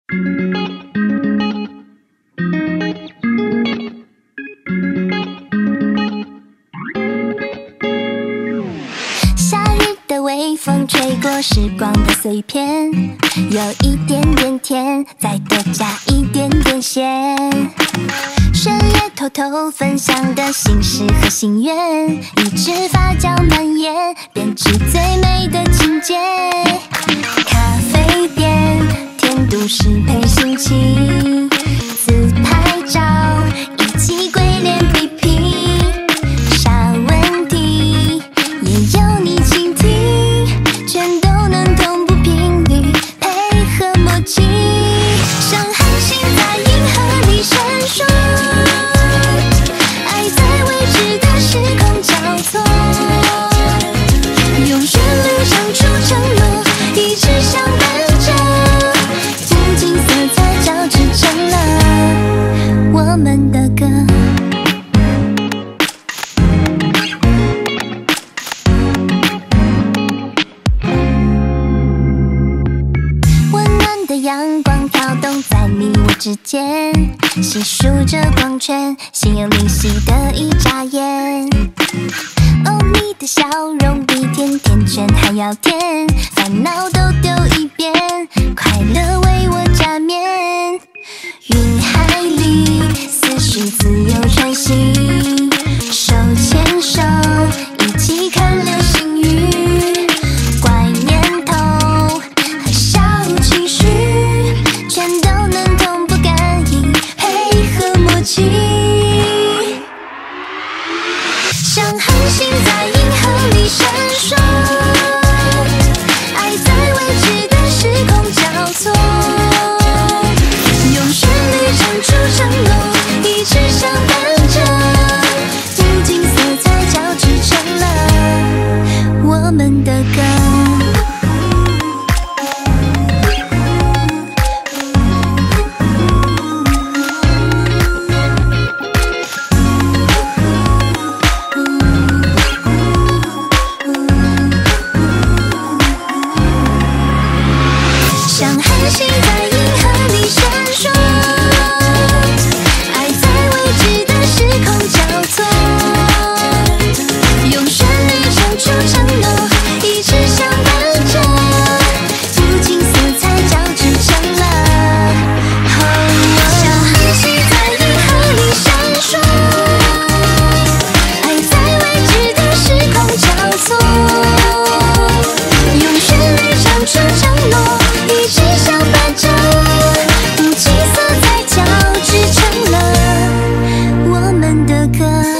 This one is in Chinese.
夏日的微风吹过时光的碎片，有一点点甜，再多加一点点咸。深夜偷偷分享的心事和心愿，一直发酵蔓延，编织最美的情节。咖啡店，甜度适配心情，自拍照，一起鬼脸比拼。啥问题也有你倾听，全都能同步频率，配合默契，像恒星在银河里闪烁。爱在未知的时空交错，用旋律唱出承诺，一直相伴着，无尽色彩交织成了我们的歌。温暖的阳光跳动在你我之间，细数着光圈，心有灵犀的一眨眼。哦，你的笑容比甜甜圈还要甜，烦恼都丢一边，快乐为我加冕。云海里，思绪自由穿行，手牵手，一起看流星雨。怪念头和小情绪，全都能同步感应，配合默契，像恒星在银河里闪烁。爱在未知的时空交错，用旋律唱出承诺，一直相伴着，无尽色彩交织成了我们的歌。像恒星在银河里闪烁，爱在未知的时空交错，用旋律唱出承诺，一直相伴着，无尽色彩交织成了像恒星在银河里闪烁，爱在未知的时空交错，用旋律唱出承诺，一直相伴着，无尽色彩交织成了我们的歌。